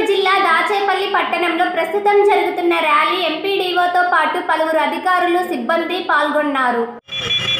నెల్లూరు జిల్లా దాచేపల్లి పట్టణంలో ప్రస్తుతం జరుగుతున్న ర్యాలీ ఎంపీడీఓతో పాటు పలువురు అధికారులు సిబ్బంది పాల్గొన్నారు.